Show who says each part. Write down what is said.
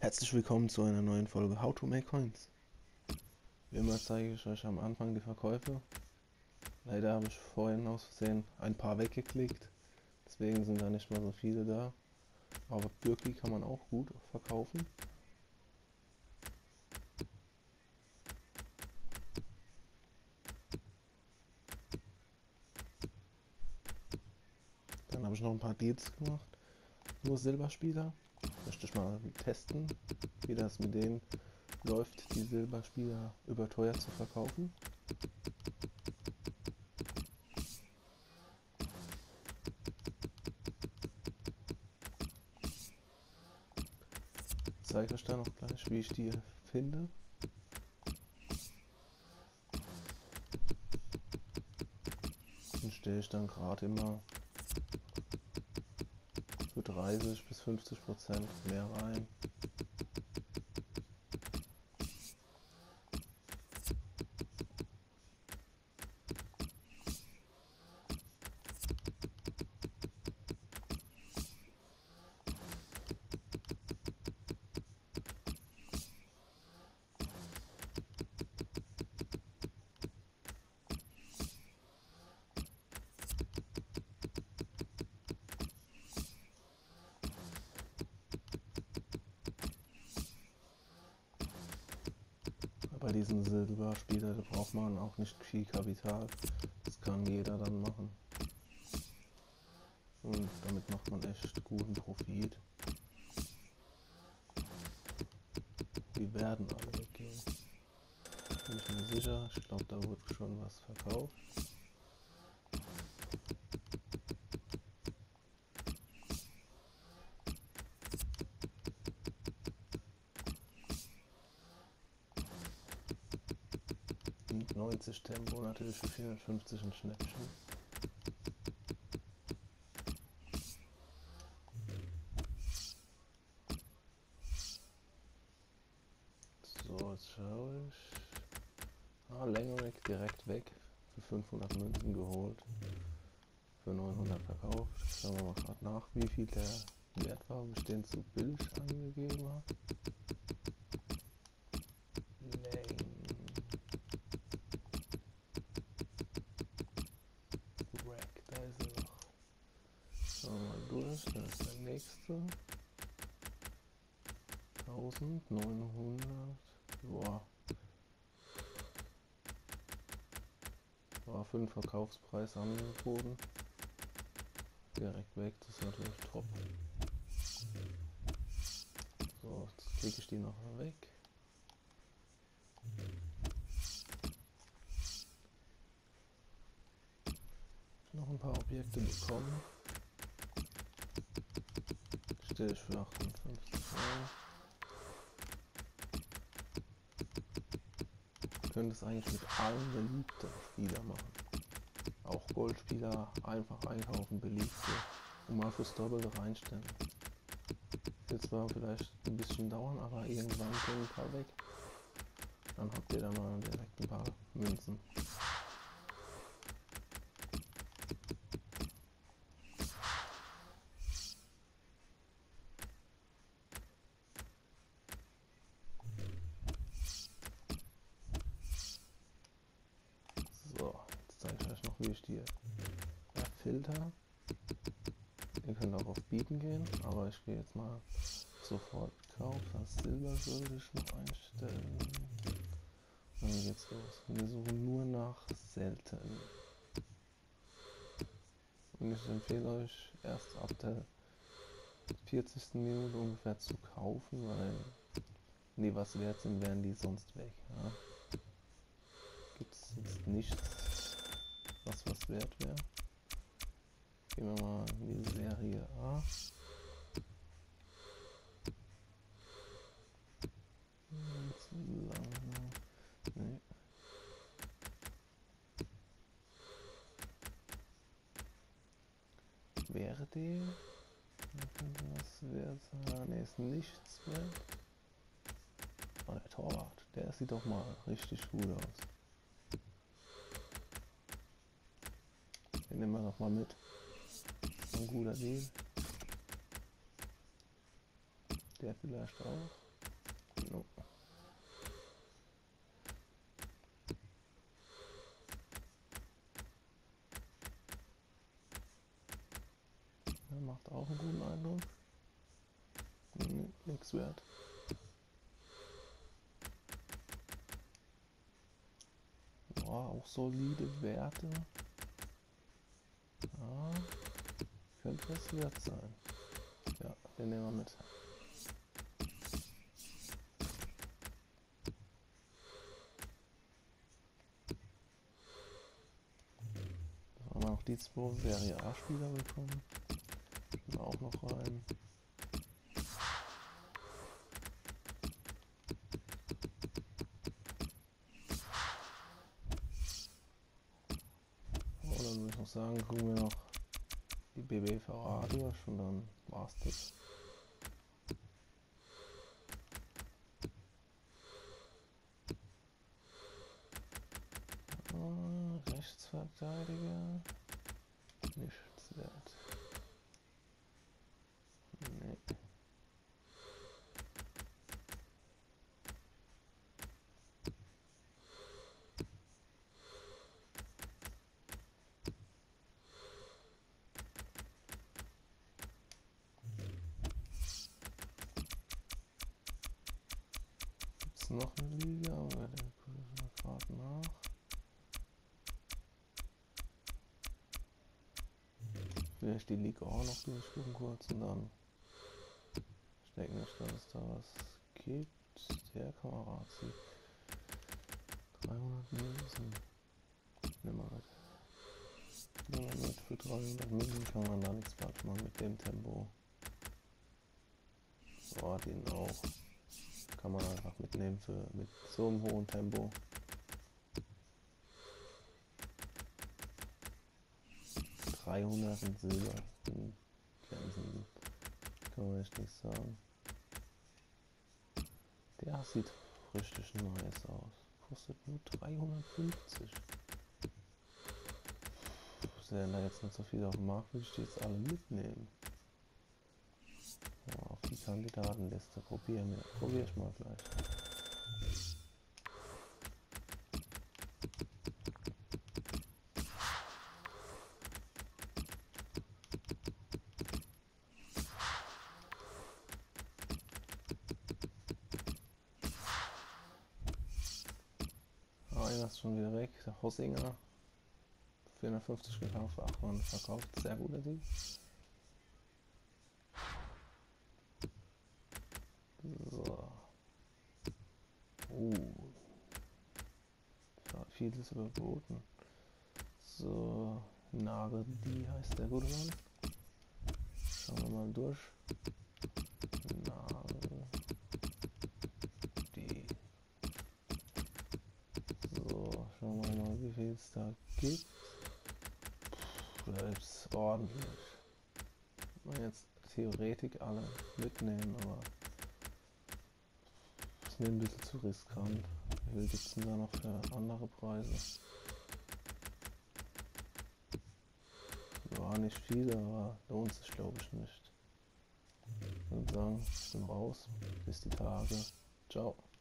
Speaker 1: Herzlich willkommen zu einer neuen Folge How to Make Coins. Wie immer zeige ich euch am Anfang die Verkäufe. Leider habe ich vorhin aus Versehen ein paar weggeklickt, deswegen sind da nicht mal so viele da. Aber Birki kann man auch gut verkaufen. Dann habe ich noch ein paar Deals gemacht, nur Silberspieler. Möchte ich mal testen, wie das mit denen läuft, die Silberspieler überteuert zu verkaufen. Ich zeige euch dann noch gleich, wie ich die finde. Den stelle ich dann gerade immer für 30 bis 50% mehr rein. Bei diesen Silberspieler, da braucht man auch nicht viel Kapital. Das kann jeder dann machen. Und damit macht man echt guten Profit. Die werden alle weggehen. Bin ich mir sicher. Ich glaube, da wurde schon was verkauft. Und 90 Tempo natürlich für 450 ein Schnäppchen. So, jetzt schaue ich. Längerweg direkt weg. Für 500 Münzen geholt. Für 900 verkauft. Schauen wir mal gerade nach, wie viel der Wert war, ob ich den zu billig angegeben habe. Rack, da ist er noch. Schauen wir mal durch, da ist der nächste. 1900. Boah. War für den Verkaufspreis angeboten. Direkt weg, das ist natürlich top. So, jetzt klicke ich die noch mal weg. Noch ein paar Objekte bekommen. Stelle ich für 58 Euro. Könnte es eigentlich mit allen beliebten Spielern machen. Auch Goldspieler einfach einkaufen, beliebte, und mal fürs Doppelte reinstellen. Wird zwar vielleicht ein bisschen dauern, aber irgendwann gehen ein paar weg. Dann habt ihr da mal direkt ein paar Münzen. So, jetzt zeige ich euch noch, wie ich die filter. Ihr könnt auch auf Bieten gehen, aber ich gehe jetzt mal sofort Kauf. Das Silber sollte ich noch einstellen. Und dann geht's los. Wir suchen nur nach selten. Und ich empfehle euch erst ab der 40. Minute ungefähr zu kaufen, weil wenn die was wert sind, wären die sonst weg. Ja? Gibt es jetzt nichts, was wert wäre. Gehen wir mal in die Serie A. Nee. Wäre die? Was wert? Ne, ist nichts wert. Oh, der Torwart, der sieht doch mal richtig gut aus. Den nehmen wir noch mal mit. Ein guter Deal. Der vielleicht auch. Oh. Ja, macht auch einen guten Eindruck. Nix wert. Boah, auch solide Werte. Ja, könnte was wert sein. Ja, den nehmen wir mit. So, haben wir noch die zwei Serie A-Spieler bekommen. Schauen wir auch noch rein. Oh, dann würde ich noch sagen, gucken wir noch die BBVA durch und dann war's das. Rechtsverteidiger. Nichts wert. Nee. Gibt's noch eine Liga? Aber der gucke ich mal gerade nach. Vielleicht die Liga auch noch durchgucken kurz und dann. Ich denke nicht, dass es da was gibt. Der Kamerazi. 300 Münzen. Nimm mal mit. Nimm mal mit. Für 300 Münzen kann man da nichts falsch machen mit dem Tempo. So, den auch. Kann man einfach mitnehmen mit so einem hohen Tempo. 300 in Silber. Glänzend. Kann man echt nicht sagen. Der sieht richtig nice aus. Kostet nur 350. Sind da jetzt nicht so viele auf dem Markt, würde ich die jetzt alle mitnehmen. Ja, auf die Kandidatenliste probiere ich mal gleich. Einer ist schon wieder weg, der Hossinger. 450 gekauft, 8 Mann verkauft. Sehr guter Deal. So. Ja, vieles überboten. So. Nagel, die heißt der gute Mann. Schauen wir mal durch. Nagel. Die. So, schauen wir mal, wie viel es da gibt. Das ist ordentlich. Man jetzt theoretisch alle mitnehmen, aber ist mir ein bisschen zu riskant. Wie viel gibt es denn da noch für andere Preise? Ja, nicht viel, aber lohnt sich glaube ich nicht. Ich würde sagen, ich bin raus. Bis die Tage. Ciao.